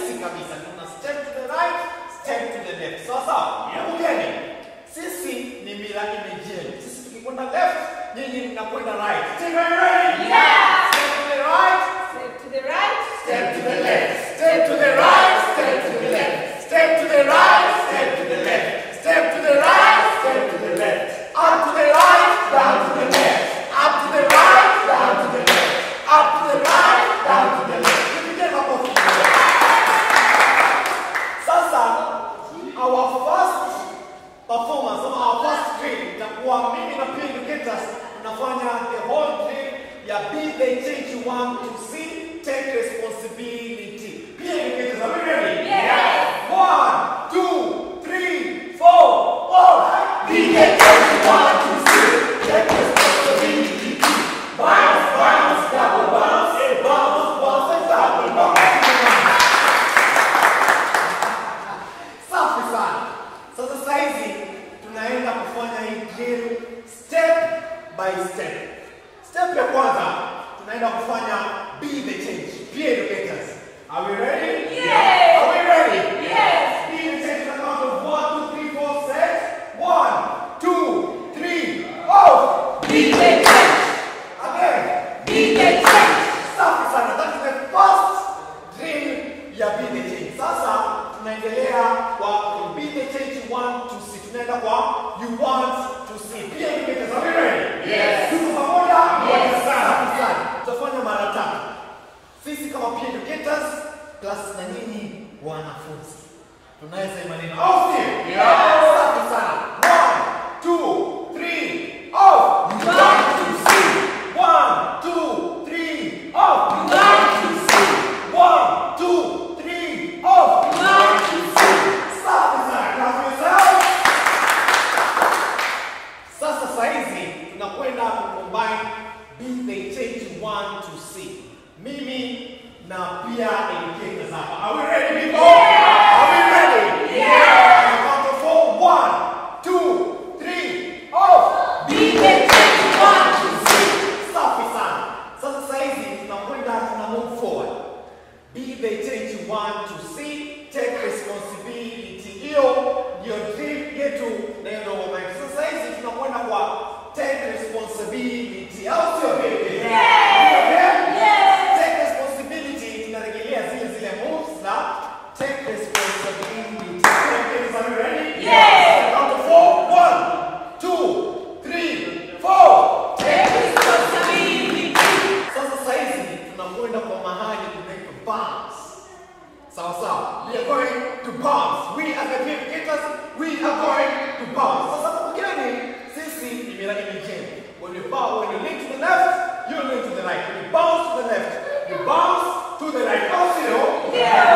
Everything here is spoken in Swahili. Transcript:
rahisi kabisa. Tuna step to the right, step to the left. Sasa, mgeni. Sisi ni mila imejeni. Sisi tukikwenda left, nyinyi mnakwenda right. Stay ready? Yeah. Step to the right. Step to the right. Step to the left. Step to the right. Step to the left. Step to the right. Step to the left. Step to the right. Step to the left. Up to the right. Down to the left. Up to the right. Down to the left. Up to the right. Down to the left. Sasa, our first performance, our first drill, itakuwa mimi na peer educators tunafanya the whole drill ya be the change you want to see, take responsibility. Peer educators, are we ready? Yes. 1, 2, 3, 4, all. Be the change you want to see, take responsibility. Bounce, bounce, double bounce, and bounce, bounce, and double bounce. Safi sana. Sasa saizi tunaenda kufanya hii drill step by step. Step ya kwanza tunaenda kufanya be the change. Peer educators. Are we ready? Yes. Are we ready? Yes. Be the change on the count of 1, 2, 3, 4, set. 1, 2, 3, off. Be the change. Again. Be the change. Safi sana. That is the first drill ya be the change. Sasa tunaendelea kwa be the change you want to see. Tunaenda kwa you want to see. Peer educators, are we ready? Yes. Tuko pamoja? Yes. Safi sana. Tutafanya mara tatu. Sisi kama peer educators plus na nyinyi wanafunzi. Tunaweza maneno. Au sio? Yes. Safi sana. 1, 2, 3, off. You want to see. 1, 2, 3, off. You want to see. 1, 2, 3, off. You want to see. Safi sana. Clap yourself. Sasa saizi tunakwenda kucombine be the change you want to see. Mimi na pia educators hapa. Are we ready, people? Yeah. Are we ready? Yeah. On the count of 4, 1, 2, 3, off. Be the change you want to see. Safi sana. Sasa saizi tunakwenda tuna move forward. Be the change you want to see, take responsibility. Hiyo ndio drill yetu na ndio mama. Sasa saizi tunakwenda kwa take responsibility. Au sio baby? Take responsibility. Tunarejelea zile moves na take responsibility. Are you ready? Yes. Count of 4, 1, 2, 3, 4. Take responsibility. Sasa saizi tunakwenda kwa mahali tunaitwa bounce. Sawa sawa. We are going to bounce. We as the peer educators, we are going to bounce. Sasa mgeni, sisi ni miradi mijeni. When you lean to the left, you lean to the right. When you bounce to the left, you bounce to the right. Also, Yeah.